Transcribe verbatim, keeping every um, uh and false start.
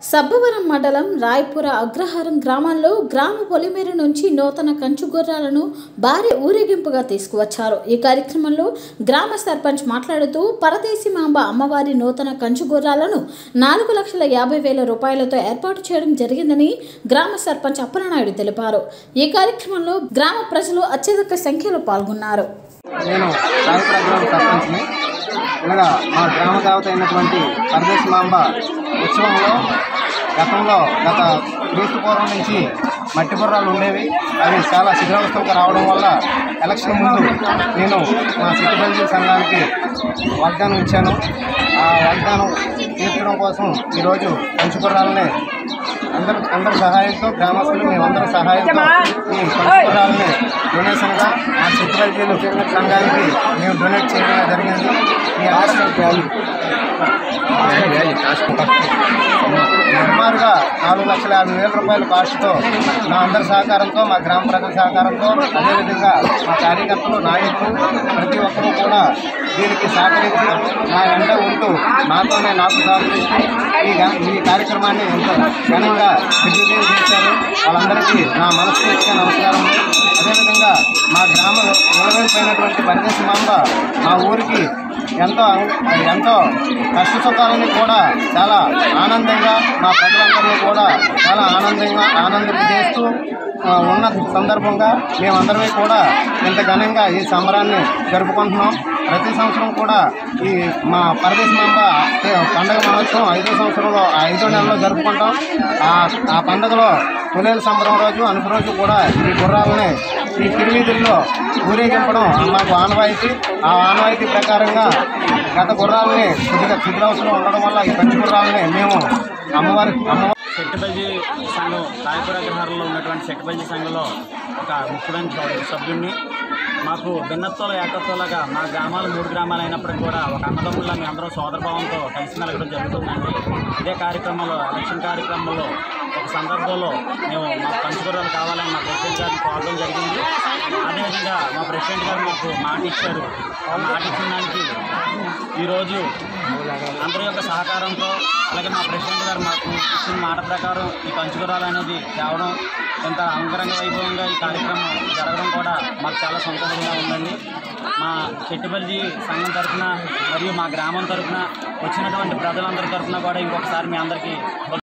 సబ్బవరం మండలం రాయపుర అగ్రహారం గ్రామంలో గ్రామ పొలిమేర నుంచి నూతన కంచు గుర్రాలను భారీ ఊరేగింపుగా తీసుకువచ్చారు. ఈ కార్యక్రమంలో గ్రామ సర్పంచ్ మాట్లాడుతూ పరదేశి మాంబ అమ్మవారి నూతన కంచు గుర్రాలను నాలుగు లక్షల యాభై వేల రూపాయలతో ఏర్పాటు చేయడం జరిగిందని గ్రామ సర్పంచ్ అప్పలనాయుడు తెలిపారు. ఈ కార్యక్రమంలో గ్రామ ప్రజలు అత్యధిక సంఖ్యలో పాల్గొన్నారు. నేను రాయపుర గ్రామ సర్పంచ్ని. ఇలాగా మా గ్రామ దేవత అయినటువంటి పరదేశి మాంబ ఉత్సవంలో గతంలో గత క్రీస్తు పూర్వం నుంచి మట్టి బుర్రాలు ఉండేవి. అవి చాలా శిథిలావస్థకు రావడం వల్ల ఎలక్షన్ ముందు నేను మా సిట్టిబల్జీ సంఘానికి వాగ్దానం ఇచ్చాను. ఆ వాగ్దానం తీర్చడం కోసం ఈరోజు కంచు గుర్రాలని అందరు అందరి సహాయంతో గ్రామస్తులు మేమందరం సహాయంతో ఈ కంచు గుర్రాలని డొనేషన్గా మా సిట్టిబల్జీలు సంఘానికి మేము డొనేట్ చేయడం జరిగింది. ఈ ఆశ్రమ సుమారుగా నాలుగు లక్షల యాభై వేల రూపాయల కాస్ట్తో మా అందరి సహకారంతో, మా గ్రామ ప్రజల సహకారంతో, అదేవిధంగా మా కార్యకర్తలు, నాయకులు ప్రతి ఒక్కరూ కూడా దీనికి సహకరించి నా వెంట ఉంటూ నాతోనే నాకు సహకరిస్తూ ఈ ఈ కార్యక్రమాన్ని ఎంతో ఘనంగా దిగ్విజయం చేశారు. వాళ్ళందరికీ నా మనస్ఫూర్తిగా నమస్కారం. అదేవిధంగా మా గ్రామ నిలబడిపోయినటువంటి పరదేశి మాంబ మా ఊరికి ఎంతో ఎంతో కష్ట సుఖాలని కూడా చాలా ఆనందంగా మా ప్రజలందరినీ కూడా చాలా ఆనందంగా ఆనందింపజేస్తూ ఉన్న సందర్భంగా మేమందరమే కూడా ఇంత ఘనంగా ఈ సంబరాన్ని జరుపుకుంటున్నాం. ప్రతి సంవత్సరం కూడా ఈ మా పరదేశి మాంబ పండుగ మహోత్సవం ఐదో సంవత్సరంలో ఐదో నెలలో జరుపుకుంటాం. ఆ పండుగలో తొలేల సంబరం రోజు అనుపు రోజు కూడా ఈ గుర్రాలని ఈ తిరువీధుల్లో ఊరేగింపడం మాకు ఆనవాయితీ. ఆ ఆనవాయితీ ప్రకారంగా గత గుర్రాలని కొద్దిగా శిథిలావస్థలో ఉండడం వల్ల ఈ కంచు గుర్రాలని మేము అమ్మవారి అమ్మవారి సెట్టిబల్జీ సంఘం రాయపుర అగ్రహారంలో ఉన్నటువంటి సెట్టిబల్జీ సంఘంలో ఒక ముఖ్యమైన సభ్యుడిని. మాకు భిన్నత్వంలో ఏకత్వంలాగా మా గ్రామాలు మూడు గ్రామాలు అయినప్పటికీ కూడా ఒక అన్నదమ్ముల్లా మీ అందరం సోదరభావంతో కలిసి మెలగడం జరుగుతుందండి. ఇదే కార్యక్రమంలో ఎలక్షన్ కార్యక్రమంలో ఒక సందర్భంలో మేము మా పంచుగుర్రాలు కావాలని మా ప్రెసిడెంట్ గారిని కోరడం జరిగింది. అదేవిధంగా మా ప్రెసిడెంట్ గారు మాకు మాట ఇచ్చారు. ఆ మాట ఇచ్చిన దానికి ఈరోజు అందరి యొక్క సహకారంతో, అలాగే మా ప్రెసిడెంట్ గారు మాకు ఇచ్చిన మాట ప్రకారం ఈ పంచుగుర్రాలు అనేది తేవడం, ఇంత అంగరంగ వైభవంగా ఈ కార్యక్రమం జరగడం కూడా మాకు చాలా సంతోషంగా ఉందండి. మా సెట్టిబల్జీ సంఘం తరఫున మరియు మా గ్రామం తరఫున వచ్చినటువంటి ప్రజలందరి తరఫున కూడా ఇంకొకసారి మీ అందరికీ